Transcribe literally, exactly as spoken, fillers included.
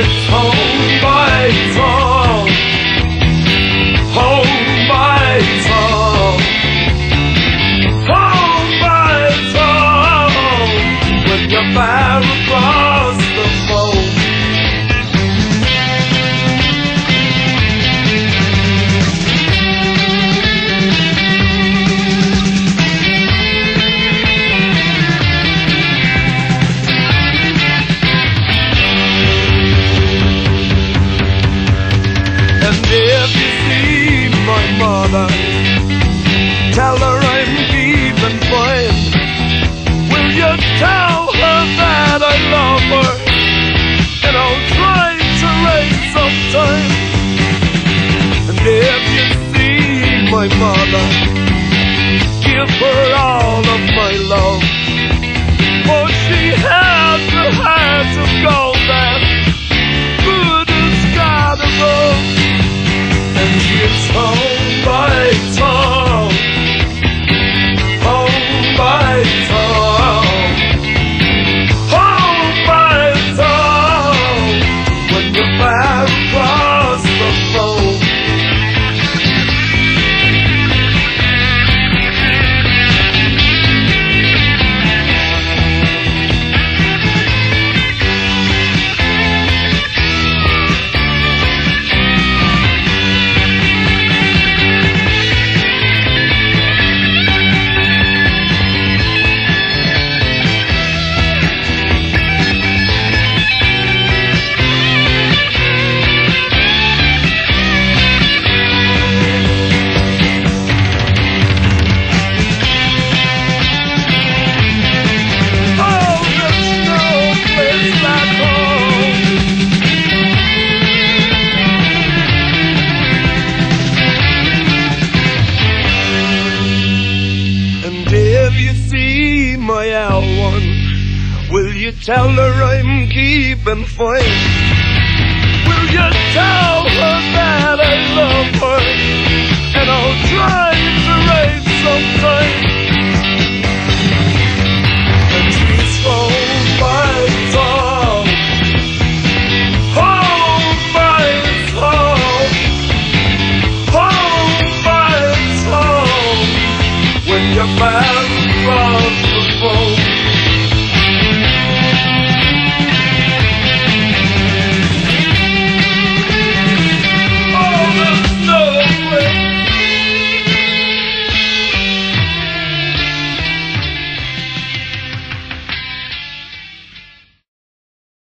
it's home by song, home by song, home by song. When you're far across the phone, if you see my mother, tell her I'm keeping fine. Will you tell her that I love her, and I'll try to write sometime. And if you see my mother, give her all of my love, for she has the heart of gold that good as God above. It's home by song, home by song, home by song. When you're far across the phone, my L one, will you tell her I'm keeping fine? Will you tell her that I love her, and I'll try